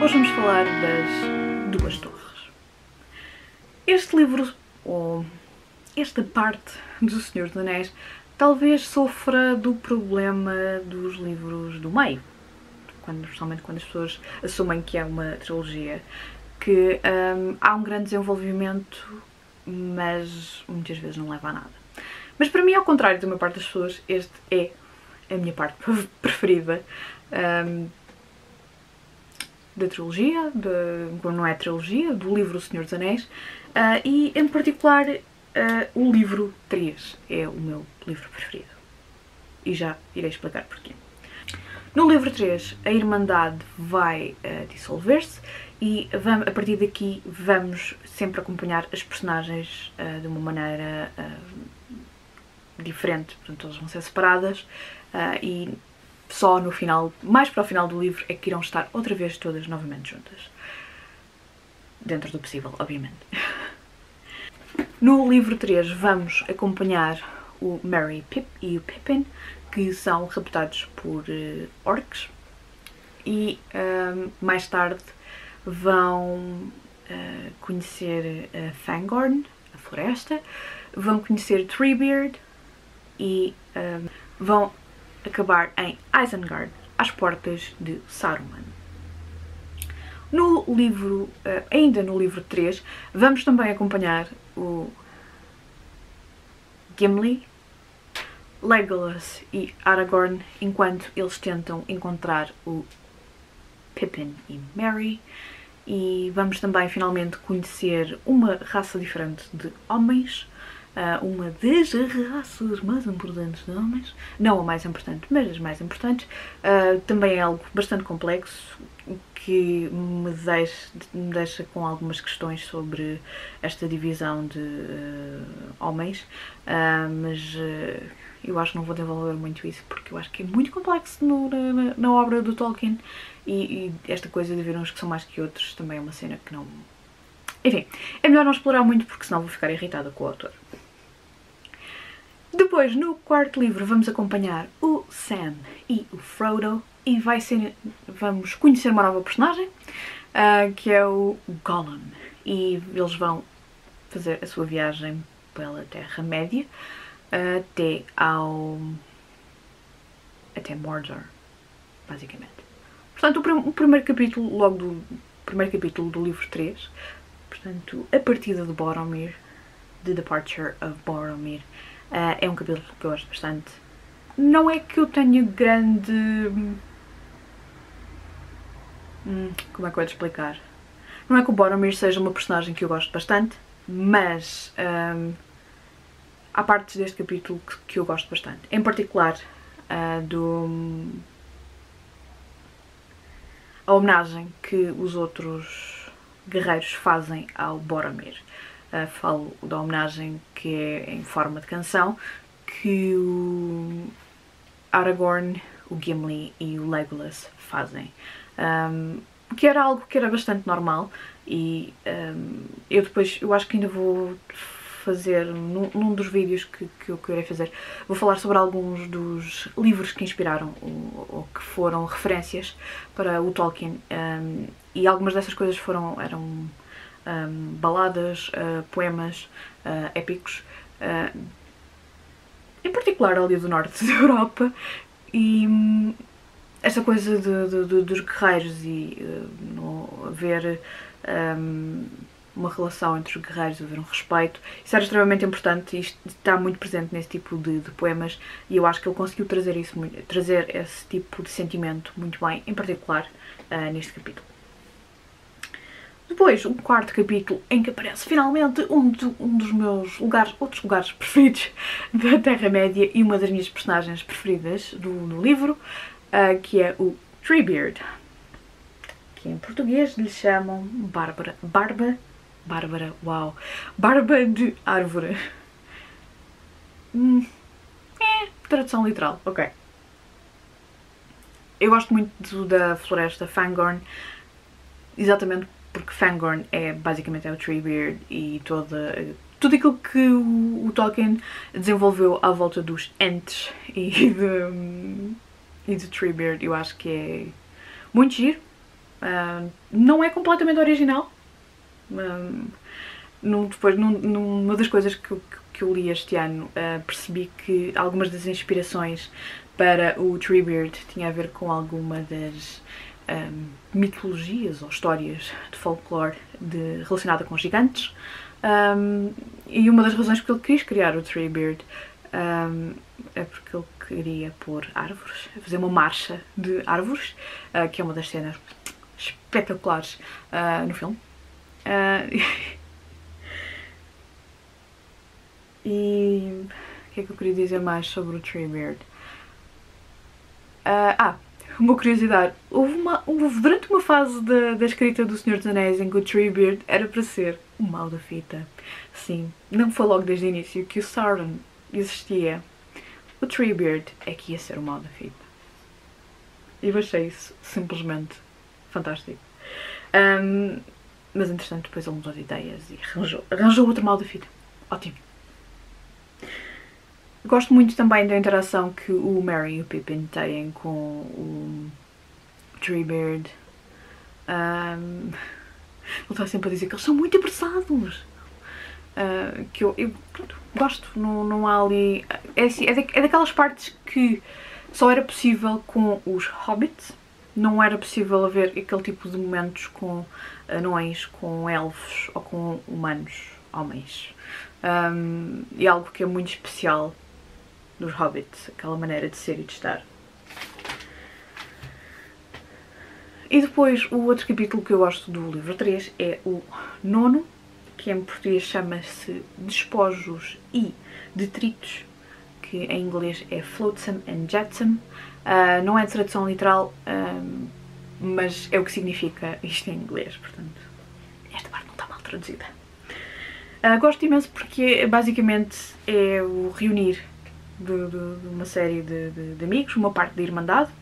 Hoje vamos falar das Duas Torres. Este livro, ou esta parte do Senhor dos Anéis, talvez sofra do problema dos livros do meio, especialmente quando as pessoas assumem que é uma trilogia, que há um grande desenvolvimento, mas muitas vezes não leva a nada. Mas para mim, ao contrário da maior parte das pessoas, este é a minha parte preferida da trilogia, não é trilogia, do livro O Senhor dos Anéis, e em particular o livro 3 é o meu livro preferido. E já irei explicar porquê. No livro 3 a Irmandade vai dissolver-se e a partir daqui vamos sempre acompanhar as personagens de uma maneira diferente, portanto elas vão ser separadas e só no final, mais para o final do livro, é que irão estar outra vez todas novamente juntas. Dentro do possível, obviamente. No livro 3 vamos acompanhar o Merry e o Pippin, que são raptados por orcs, e mais tarde vão conhecer Fangorn, a floresta, vão conhecer Treebeard e vão acabar em Isengard, às portas de Saruman. No livro, ainda no livro 3, vamos também acompanhar o Gimli, Legolas e Aragorn enquanto eles tentam encontrar o Pippin e Merry, e vamos também finalmente conhecer uma raça diferente de homens, uma das raças mais importantes de homens, não a mais importante, mas as mais importantes. Também é algo bastante complexo, que me deixa com algumas questões sobre esta divisão de homens, mas eu acho que não vou desenvolver muito isso, porque eu acho que é muito complexo na obra do Tolkien, e esta coisa de haver uns que são mais que outros também é uma cena que não... Enfim, é melhor não explorar muito, porque senão vou ficar irritada com o autor. Depois, no quarto livro, vamos acompanhar o Sam e o Frodo, e vamos conhecer uma nova personagem, que é o Gollum, e eles vão fazer a sua viagem pela Terra-média até Mordor, basicamente. Portanto, o primeiro capítulo, logo do primeiro capítulo do livro 3, portanto, a partida de Boromir, The Departure of Boromir, é um capítulo que eu gosto bastante. Não é que eu tenha grande... como é que eu vou te explicar? Não é que o Boromir seja uma personagem que eu gosto bastante, mas há partes deste capítulo que eu gosto bastante. Em particular, a homenagem que os outros guerreiros fazem ao Boromir. Falo da homenagem que é em forma de canção, que o Aragorn, o Gimli e o Legolas fazem. Que era algo que era bastante normal, e eu acho que ainda vou fazer, num dos vídeos que eu irei fazer, vou falar sobre alguns dos livros que inspiraram ou que foram referências para o Tolkien, e algumas dessas coisas eram baladas, poemas épicos, em particular ali do norte da Europa, e essa coisa dos guerreiros e haver uma relação entre os guerreiros, haver um respeito, isso era extremamente importante, e isto está muito presente nesse tipo de poemas, e eu acho que ele conseguiu trazer esse tipo de sentimento muito bem, em particular neste capítulo. Depois, o quarto capítulo, em que aparece finalmente um dos meus outros lugares preferidos da Terra-média e uma das minhas personagens preferidas do livro, que é o Treebeard, que em português lhe chamam Barba de Árvore. Tradução literal, ok. Eu gosto muito da floresta Fangorn, exatamente porque Fangorn é basicamente o Treebeard e tudo aquilo que o Tolkien desenvolveu à volta dos Ents e de Treebeard. Eu acho que é muito giro, Não é completamente original. Depois, numa das coisas que eu li este ano, percebi que algumas das inspirações para o Treebeard tinha a ver com alguma das mitologias ou histórias de folclore relacionada com gigantes. E uma das razões porque ele quis criar o Treebeard é porque ele queria pôr árvores, fazer uma marcha de árvores, que é uma das cenas espetaculares no filme. E o que é que eu queria dizer mais sobre o Treebeard? Uma curiosidade, houve durante uma fase da escrita do Senhor dos Anéis em que o Treebeard era para ser o mal da fita. Sim, não foi logo desde o início que o Sauron existia. O Treebeard é que ia ser o mal da fita. E eu achei isso simplesmente fantástico. Mas entretanto depois ele mudou de ideias e arranjou outro mal da fita. Ótimo. Gosto muito também da interação que o Merry e o Pippin têm com o Treebeard. Ele está sempre a dizer que eles são muito apressados. Que eu pronto, gosto, não há ali... É daquelas partes que só era possível com os hobbits. Não era possível haver aquele tipo de momentos com anões, com elfos ou com humanos, homens. E algo que é muito especial dos hobbits, aquela maneira de ser e de estar. E depois o outro capítulo que eu gosto do livro 3 é o 9º, que em português chama-se Despojos e Detritos, que em inglês é Flotsam and Jetsam. Não é tradução literal, mas é o que significa isto em inglês, portanto esta parte não está mal traduzida. Gosto imenso porque basicamente é o reunir de uma série de amigos, uma parte da Irmandade.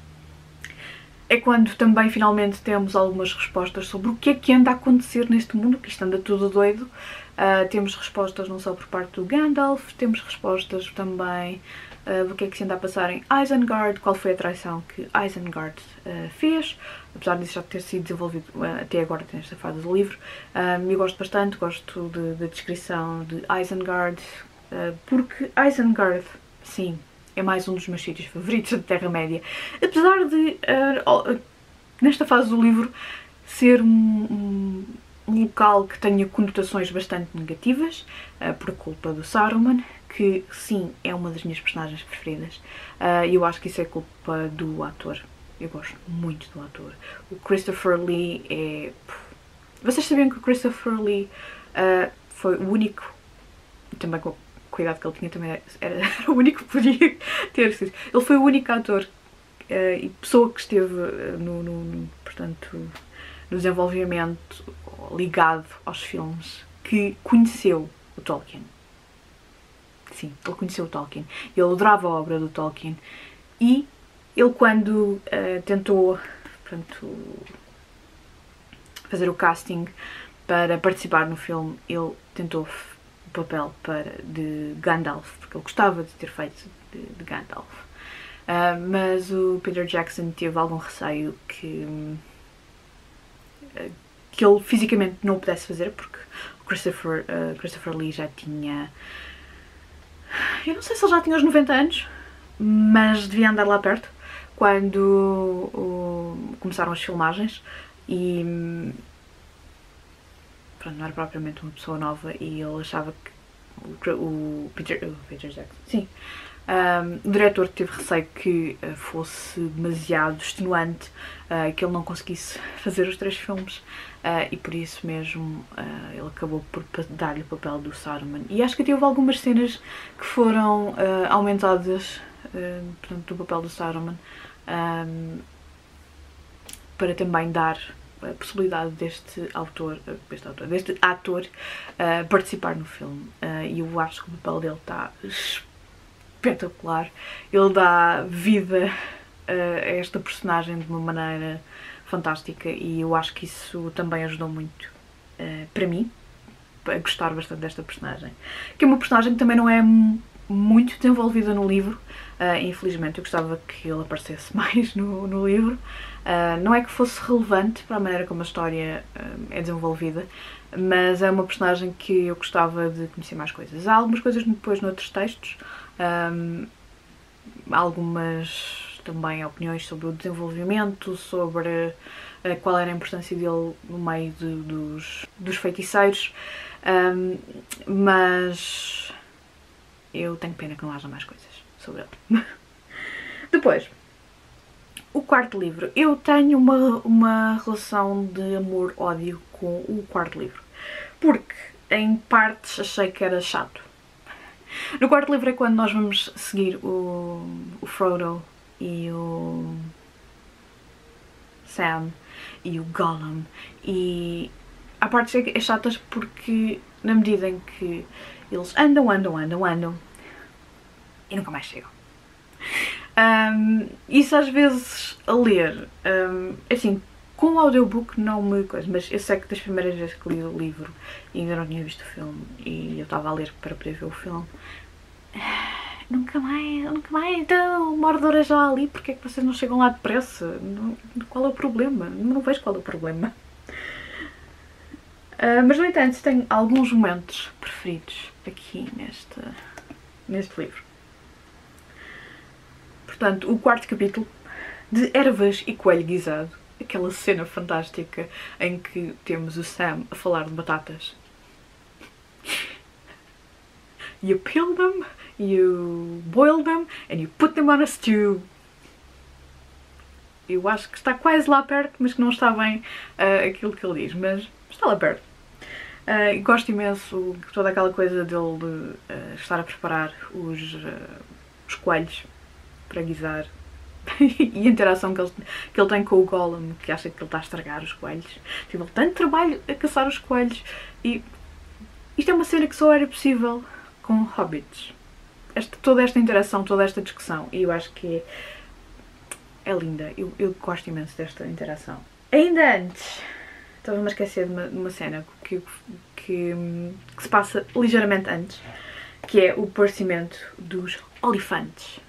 É quando também finalmente temos algumas respostas sobre o que é que anda a acontecer neste mundo, que isto anda tudo doido. Temos respostas não só por parte do Gandalf, temos respostas também do que é que se anda a passar em Isengard, qual foi a traição que Isengard fez, apesar disso já ter sido desenvolvido até agora nesta fase do livro. Eu gosto bastante, gosto da descrição de Isengard, porque Isengard, sim, é mais um dos meus sítios favoritos da Terra-média. Apesar de, nesta fase do livro, ser um local que tenha conotações bastante negativas, por culpa do Saruman, que sim, é uma das minhas personagens preferidas. E eu acho que isso é culpa do ator. Eu gosto muito do ator. O Christopher Lee é... Vocês sabiam que o Christopher Lee foi o único, também com cuidado que ele tinha, também era o único que podia ter sido. Ele foi o único ator e pessoa que esteve portanto, no desenvolvimento ligado aos filmes que conheceu o Tolkien. Sim, ele conheceu o Tolkien. Ele adorava a obra do Tolkien e ele, quando tentou, portanto, fazer o casting para participar no filme, ele tentou o papel de Gandalf, porque ele gostava de ter feito de Gandalf. Mas o Peter Jackson teve algum receio que ele fisicamente não o pudesse fazer, porque o Christopher Lee já tinha... Eu não sei se ele já tinha os 90 anos, mas devia andar lá perto, quando começaram as filmagens, e pronto, não era propriamente uma pessoa nova, e ele achava que o Peter Jackson, sim, o diretor teve receio que fosse demasiado extenuante, que ele não conseguisse fazer os 3 filmes, e por isso mesmo ele acabou por dar-lhe o papel do Saruman. E acho que até houve algumas cenas que foram aumentadas, portanto, do papel do Saruman, para também dar a possibilidade deste ator participar no filme. E eu acho que o papel dele está espetacular. Ele dá vida a esta personagem de uma maneira fantástica, e eu acho que isso também ajudou muito para mim a gostar bastante desta personagem, que é uma personagem que também não é muito desenvolvida no livro. Infelizmente eu gostava que ele aparecesse mais no livro. Não é que fosse relevante para a maneira como a história é desenvolvida, mas é uma personagem que eu gostava de conhecer mais coisas. Há algumas coisas depois noutros textos, algumas também opiniões sobre o desenvolvimento, sobre qual era a importância dele no meio dos feiticeiros, mas eu tenho pena que não haja mais coisas sobre ele. Depois, o quarto livro. Eu tenho uma relação de amor-ódio com o quarto livro, porque em partes achei que era chato. No quarto livro é quando nós vamos seguir o Frodo e o Sam e o Gollum, e há partes é chatas porque na medida em que eles andam e nunca mais chegam. Isso às vezes a ler, assim, com o audiobook não me coisa, mas eu sei que das primeiras vezes que li o livro e ainda não tinha visto o filme e eu estava a ler para poder ver o filme, nunca mais, então o Mordor é já ali, porque é que vocês não chegam lá depressa? Qual é o problema? Não vejo qual é o problema. Mas no entanto tenho alguns momentos preferidos aqui neste livro. Portanto, o quarto capítulo, de Ervas e Coelho Guisado, aquela cena fantástica em que temos o Sam a falar de batatas. You peel them, you boil them, and you put them on a stew. Eu acho que está quase lá perto, mas que não está bem aquilo que ele diz, mas está lá perto. Gosto imenso de toda aquela coisa dele estar a preparar os coelhos para guisar e a interação que ele tem com o Gollum, que acha que ele está a estragar os coelhos. Tive tanto trabalho a caçar os coelhos, e isto é uma cena que só era possível com hobbits. Toda esta interação, toda esta discussão, e eu acho que é linda. Eu gosto imenso desta interação. Ainda antes, estava-me a esquecer de uma cena que se passa ligeiramente antes, que é o aparecimento dos olifantes.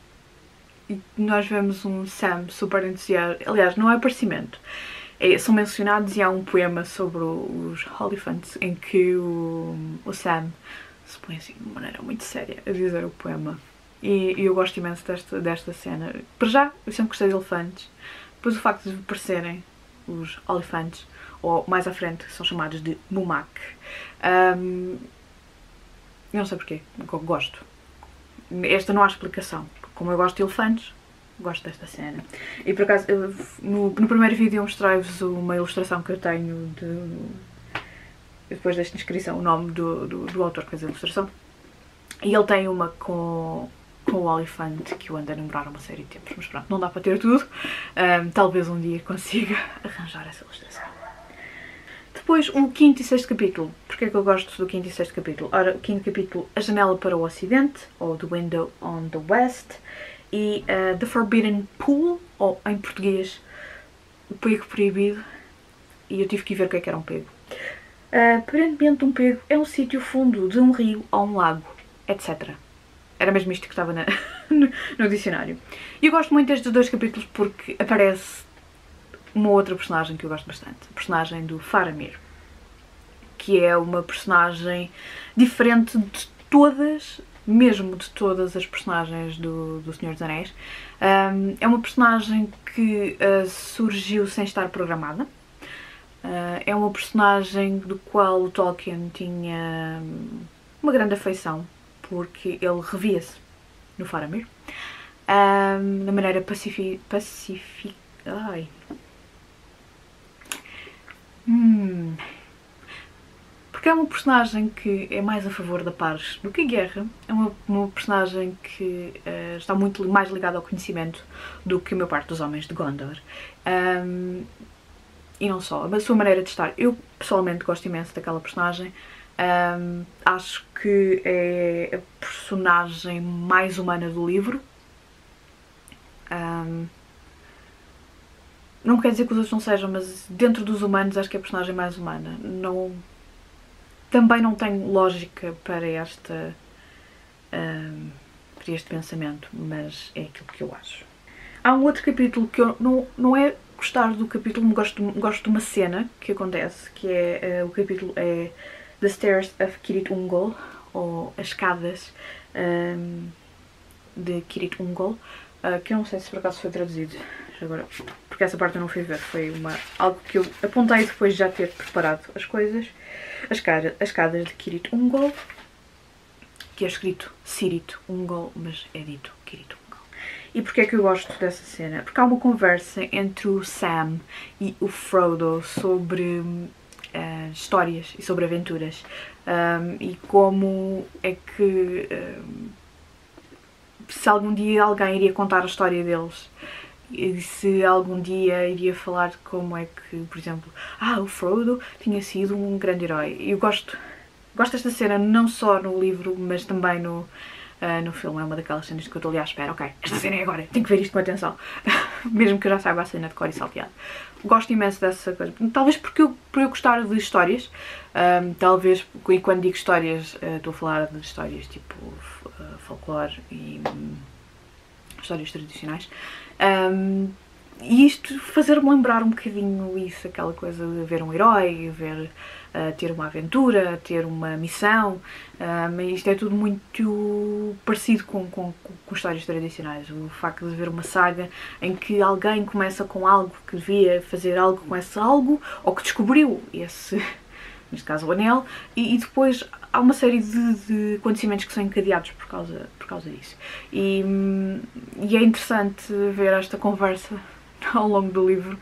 E nós vemos um Sam super entusiasta. Aliás, não é aparecimento. São mencionados e há um poema sobre os olifantes em que o Sam se põe assim de uma maneira muito séria a dizer o poema. E eu gosto imenso desta cena. Para já, eu sempre gostei de elefantes. Depois o facto de aparecerem os olifantes, ou mais à frente são chamados de Mumak. Eu não sei porquê, gosto. Esta não há explicação. Como eu gosto de elefantes, gosto desta cena. E por acaso, no primeiro vídeo eu mostrei-vos uma ilustração que eu tenho depois desta inscrição, o nome do autor que fez a ilustração. E ele tem uma com o olifante que eu ando a namorar uma série de tempos. Mas pronto, não dá para ter tudo. Talvez um dia consiga arranjar essa ilustração. Depois, o quinto e sexto capítulo. Porquê é que eu gosto do quinto e sexto capítulo? Ora, o quinto capítulo, A Janela para o Ocidente, ou The Window on the West, e The Forbidden Pool, ou em português, O Pego Proibido, e eu tive que ir ver o que era um pego. Aparentemente um pego é um sítio fundo de um rio ou um lago, etc. Era mesmo isto que estava no dicionário. E eu gosto muito destes dois capítulos porque aparece uma outra personagem que eu gosto bastante, a personagem do Faramir, que é uma personagem diferente de todas, mesmo de todas as personagens do Senhor dos Anéis. É uma personagem que surgiu sem estar programada. É uma personagem do qual o Tolkien tinha uma grande afeição, porque ele revia-se no Faramir, na maneira porque é uma personagem que é mais a favor da paz do que a guerra. É uma personagem que está muito mais ligada ao conhecimento do que a maior parte dos homens de Gondor. E não só, a sua maneira de estar. Eu pessoalmente gosto imenso daquela personagem. Acho que é a personagem mais humana do livro. Não quer dizer que os outros não sejam, mas dentro dos humanos acho que é a personagem mais humana. Também não tenho lógica para por este pensamento, mas é aquilo que eu acho. Há um outro capítulo que eu não é gostar do capítulo, gosto de uma cena que acontece, que é o capítulo é The Stairs of Kirit Ungol, ou As Escadas de Kirit Ungol, que eu não sei se por acaso foi traduzido agora, porque essa parte eu não fui ver, foi algo que eu apontei depois de já ter preparado as coisas. As Escadas de Kirit Ungol, que é escrito Sirit Ungol, mas é dito Kirit Ungol. E porquê é que eu gosto dessa cena? Porque há uma conversa entre o Sam e o Frodo sobre histórias e sobre aventuras, e como é que se algum dia alguém iria contar a história deles, e se algum dia iria falar de como é que, por exemplo, o Frodo tinha sido um grande herói. Eu gosto desta cena não só no livro, mas também no filme. É uma daquelas cenas que eu estou ali à espera. Ok, esta cena é agora, tenho que ver isto com atenção. Mesmo que eu já saiba a cena de cor e salteado. Gosto imenso dessa coisa. Talvez por eu gostar de histórias. Talvez, e quando digo histórias, estou a falar de histórias tipo folclore e histórias tradicionais. E isto fazer-me lembrar um bocadinho isso, aquela coisa de ver um herói, ter uma aventura, ter uma missão. Isto é tudo muito parecido com histórias tradicionais. O facto de ver uma saga em que alguém começa com algo, que devia fazer algo com esse algo, ou que descobriu esse, neste caso o anel, e depois há uma série de acontecimentos que são encadeados por causa disso. E é interessante ver esta conversa ao longo do livro,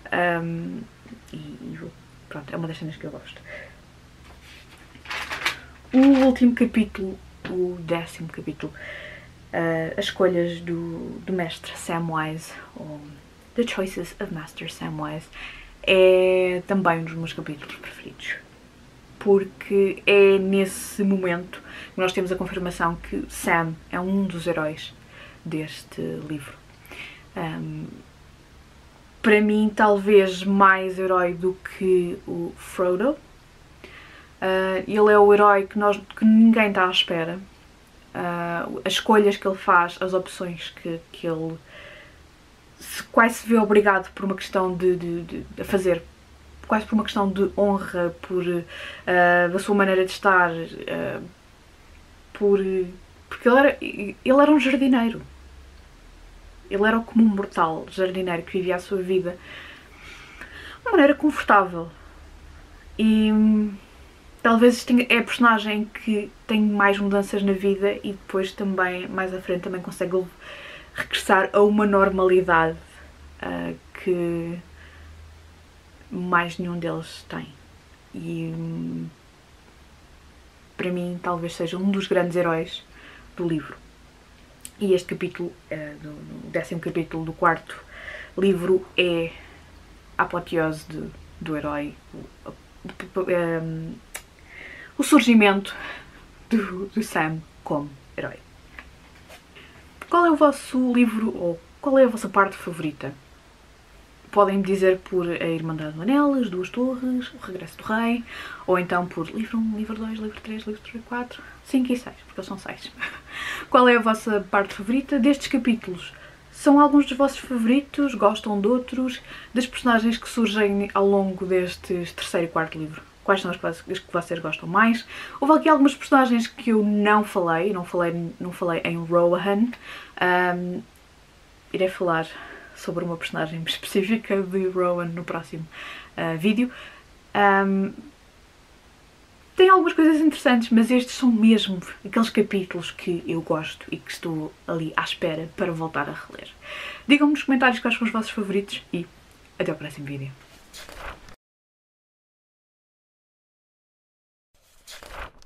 pronto, é uma das cenas que eu gosto. O último capítulo, o 10º capítulo, as escolhas do mestre Samwise, ou The Choices of Master Samwise, é também um dos meus capítulos preferidos. Porque é nesse momento que nós temos a confirmação que Sam é um dos heróis deste livro. Para mim, talvez mais herói do que o Frodo. Ele é o herói que ninguém está à espera. As escolhas que ele faz, as opções que ele quase se vê obrigado por uma questão de fazer, quase por uma questão de honra, da sua maneira de estar, porque ele era um jardineiro. Ele era o comum mortal jardineiro que vivia a sua vida de uma maneira confortável. E talvez é a personagem que tem mais mudanças na vida e depois também, mais à frente, também consegue regressar a uma normalidade que mais nenhum deles tem. E para mim talvez seja um dos grandes heróis do livro. E este capítulo, o 10º capítulo do 4º livro, é a apoteose do herói, o surgimento do Sam como herói. Qual é o vosso livro, ou qual é a vossa parte favorita? Podem me dizer por A Irmandade do Anel, As Duas Torres, O Regresso do Rei, ou então por livro 1, livro 2, livro 3, livro 4, 5 e 6, porque eles são 6. Qual é a vossa parte favorita destes capítulos? São alguns dos vossos favoritos? Gostam de outros? Das personagens que surgem ao longo destes 3º e 4º livro? Quais são as que vocês gostam mais? Houve aqui algumas personagens que eu não falei em Rohan. Irei falar sobre uma personagem específica de Rohan no próximo vídeo. Tem algumas coisas interessantes, mas estes são mesmo aqueles capítulos que eu gosto e que estou ali à espera para voltar a reler. Digam-me nos comentários quais são os vossos favoritos e até ao próximo vídeo.